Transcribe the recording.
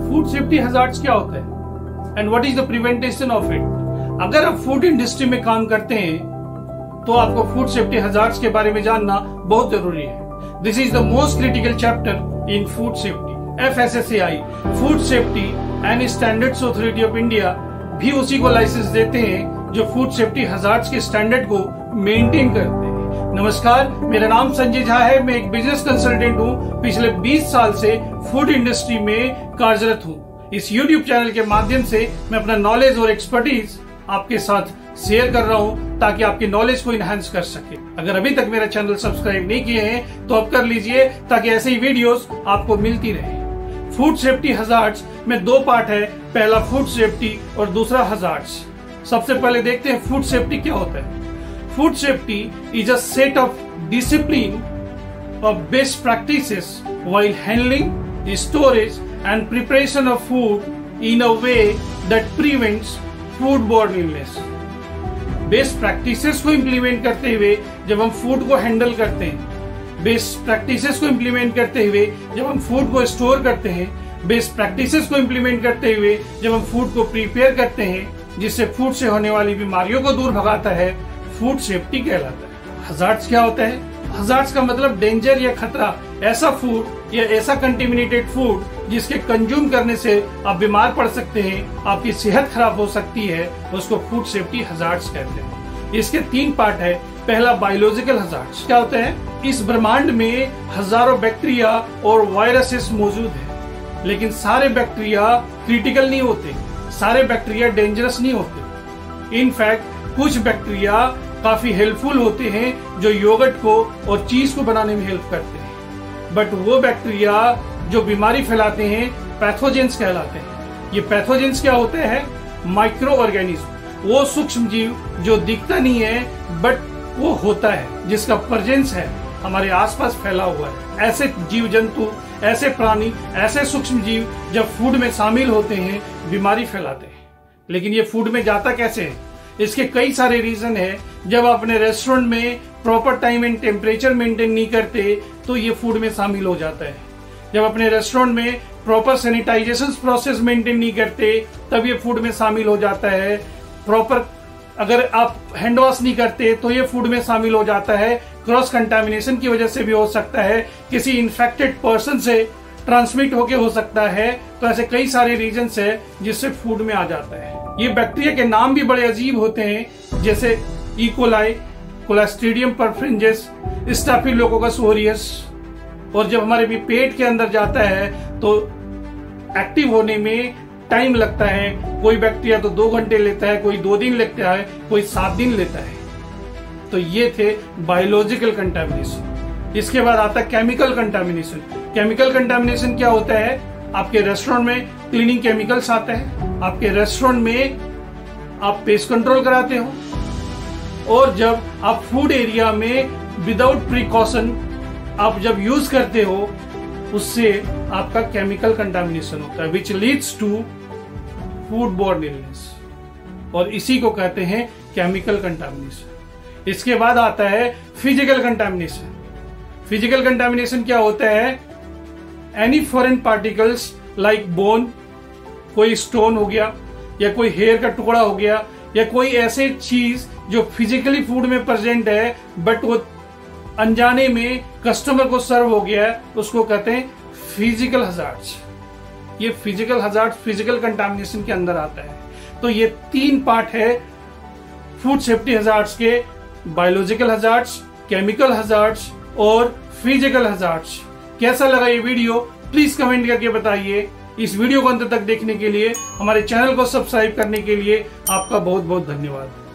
Food safety hazards क्या होता है and what is the prevention of it. अगर आप फूड इंडस्ट्री में काम करते हैं तो आपको फूड सेफ्टी हजार्ड्स के बारे में जानना बहुत जरूरी है। This is the most critical chapter in food safety. FSSAI food safety and standards authority of India भी उसी को लाइसेंस देते हैं जो फूड सेफ्टी हजार्ड्स के स्टैंडर्ड को मेंटेन करते हैं। नमस्कार, मेरा नाम संजय झा है। मैं एक बिजनेस कंसल्टेंट हूँ। पिछले 20 साल से फूड इंडस्ट्री में कार्यरत हूँ। इस YouTube चैनल के माध्यम से मैं अपना नॉलेज और एक्सपर्टीज आपके साथ शेयर कर रहा हूँ ताकि आपकी नॉलेज को इनहेंस कर सके। अगर अभी तक मेरा चैनल सब्सक्राइब नहीं किए हैं तो अब कर लीजिए ताकि ऐसे ही वीडियोस आपको मिलती रहे। फूड सेफ्टी हजार्ड्स में दो पार्ट है, पहला फूड सेफ्टी और दूसरा हजार्ड्स। सबसे पहले देखते हैं फूड सेफ्टी क्या होता है। Food safety is a set of discipline of best practices while handling, storage and preparation of food in a way that prevents food borne illness. Best practices को इम्प्लीमेंट करते हुए जब हम फूड को handle करते हैं, बेस्ट प्रैक्टिसेस को implement करते हुए जब हम फूड को स्टोर करते हैं, बेस्ट प्रैक्टिसेस को इम्प्लीमेंट करते हुए जब हम फूड को प्रिपेयर करते हैं, जिससे फूड से होने वाली बीमारियों को दूर भगाता है, फूड सेफ्टी कहलाता है। हजार्ड्स क्या होता है? हजार्ड्स का मतलब डेंजर या खतरा, ऐसा फूड या ऐसा कंटेमिनेटेड फूड जिसके कंज्यूम करने से आप बीमार पड़ सकते हैं, आपकी सेहत खराब हो सकती है, उसको फूड सेफ्टी हजार्ड्स कहते हैं। इसके 3 पार्ट है। पहला बायोलॉजिकल हजार्ड्स क्या होता है? इस ब्रह्मांड में हजारों बैक्टीरिया और वायरसेस मौजूद है, लेकिन सारे बैक्टीरिया क्रिटिकल नहीं होते, सारे बैक्टीरिया डेंजरस नहीं होते। इनफैक्ट कुछ बैक्टीरिया काफी हेल्पफुल होते हैं जो योगर्ट को और चीज को बनाने में हेल्प करते हैं, बट वो बैक्टीरिया जो बीमारी फैलाते हैं पैथोजेंस कहलाते हैं। ये पैथोजेंस क्या होते हैं? माइक्रो ऑर्गेनिज्म, वो सूक्ष्म जीव जो दिखता नहीं है बट वो होता है, जिसका प्रेजेंस है हमारे आसपास फैला हुआ है। ऐसे जीव जंतु, ऐसे प्राणी, ऐसे सूक्ष्म जीव जब फूड में शामिल होते हैं बीमारी फैलाते हैं। लेकिन ये फूड में जाता कैसे है? इसके कई सारे रीजन है। जब आप अपने रेस्टोरेंट में proper time and temperature maintain नहीं करते तो ये फूड में शामिल हो जाता है। जब अपने रेस्टोरेंट में प्रॉपर सैनिटाइजेशन प्रोसेस मेंटेन नहीं करते तब ये फूड में शामिल हो जाता है। प्रॉपर अगर आप हैंड वॉश नहीं करते तो ये फूड में शामिल हो जाता है। क्रॉस कंटामिनेशन की वजह से भी हो सकता है, किसी इन्फेक्टेड पर्सन से ट्रांसमिट होके हो सकता है। तो ऐसे कई सारे रीजंस है जिससे फूड में आ जाता है। ये बैक्टीरिया के नाम भी बड़े अजीब होते हैं, जैसे E coli, clostridium perfringens, staphylococcus aureus. और जब हमारे भी पेट के अंदर जाता है तो एक्टिव होने में टाइम लगता है। कोई बैक्टीरिया तो 2 घंटे लेता है, कोई 2 दिन लगता है, कोई 7 दिन लेता है। तो ये थे बायोलॉजिकल कंटामिनेशन। इसके बाद आता है केमिकल कंटामिनेशन। केमिकल कंटामिनेशन क्या होता है? आपके रेस्टोरेंट में क्लीनिंग केमिकल्स आते हैं, आपके रेस्टोरेंट में आप पेस्ट कंट्रोल कराते हो, और जब आप फूड एरिया में विदाउट प्रिकॉशन आप जब यूज करते हो उससे आपका केमिकल कंटामिनेशन होता है, which leads to food borne illness, और इसी को कहते हैं केमिकल कंटामिनेशन। इसके बाद आता है फिजिकल कंटामिनेशन। फिजिकल कंटामिनेशन क्या होता है? Any foreign particles like bone, कोई स्टोन हो गया या कोई हेयर का टुकड़ा हो गया या कोई ऐसे चीज जो फिजिकली फूड में प्रेजेंट है बट वो अनजाने में कस्टमर को सर्व हो गया है, उसको कहते हैं फिजिकल हजार्ड्स। ये फिजिकल हजार्ड्स फिजिकल कंटामिनेशन के अंदर आता है। तो ये 3 पार्ट है फूड सेफ्टी हजार्ड्स के, बायोलॉजिकल हजार्ड्स, केमिकल हजार्ड्स और फिजिकल हजार्ड्स। कैसा लगा ये वीडियो प्लीज कमेंट करके बताइए। इस वीडियो को अंत तक देखने के लिए, हमारे चैनल को सब्सक्राइब करने के लिए आपका बहुत बहुत धन्यवाद।